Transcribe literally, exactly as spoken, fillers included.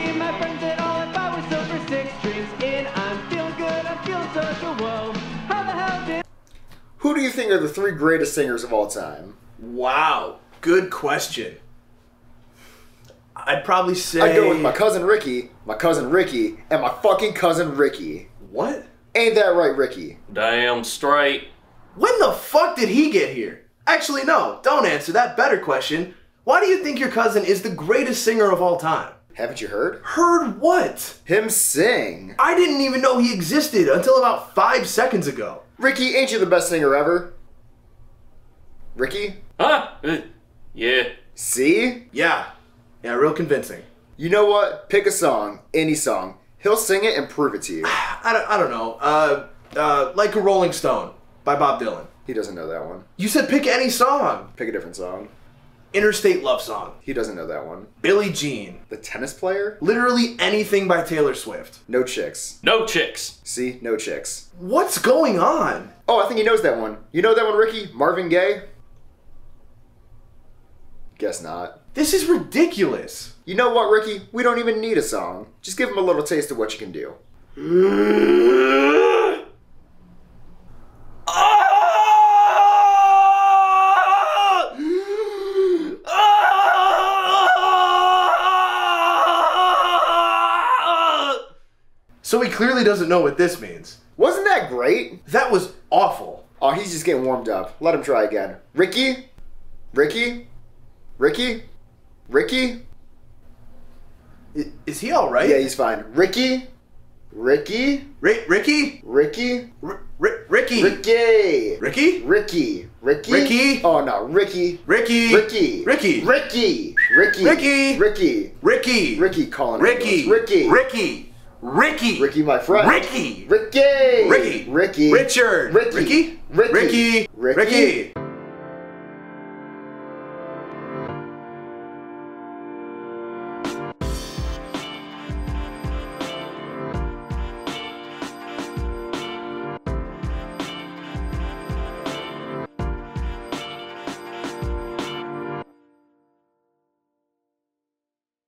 see my friends at all if I was sober six drinks in. I'm feeling good, I'm feeling social, whoa. How the hell did... Who do you think are the three greatest singers of all time? Wow, good question. I'd probably say... I'd go with my cousin Ricky, my cousin Ricky, and my fucking cousin Ricky. What? Ain't that right, Ricky? Damn straight. When the fuck did he get here? Actually, no, don't answer that. Better question. Why do you think your cousin is the greatest singer of all time? Haven't you heard? Heard what? Him sing. I didn't even know he existed until about five seconds ago. Ricky, ain't you the best singer ever? Ricky? Huh? Uh, yeah. See? Yeah. Yeah, real convincing. You know what? Pick a song, any song. He'll sing it and prove it to you. I don't, I don't know. Uh, uh, Like a Rolling Stone by Bob Dylan. He doesn't know that one. You said pick any song. Pick a different song. Interstate Love Song. He doesn't know that one. Billie Jean. The tennis player? Literally anything by Taylor Swift. No chicks. No chicks. See? No chicks. What's going on? Oh, I think he knows that one. You know that one, Ricky? Marvin Gaye? Guess not. This is ridiculous. You know what, Ricky? We don't even need a song. Just give him a little taste of what you can do. So he clearly doesn't know what this means. Wasn't that great? That was awful. Oh, he's just getting warmed up. Let him try again. Ricky? Ricky? Ricky? Ricky? I- is he alright? Yeah, he's fine. Ricky? Ricky? Ri- Ricky? Ricky? R- R- Ricky? Ricky? Ricky? Ricky? Ricky? Ricky? Oh no, Ricky. Ricky? Ricky. Ricky? Ricky. Ricky. Ricky? Ricky. Ricky? Ricky calling Ricky? Ricky. Ricky? Ricky? Ricky, my friend. Ricky? Ricky. Ricky? Ricky. Richard? Ricky. Ricky? Ricky. Ricky? Ricky. Ricky?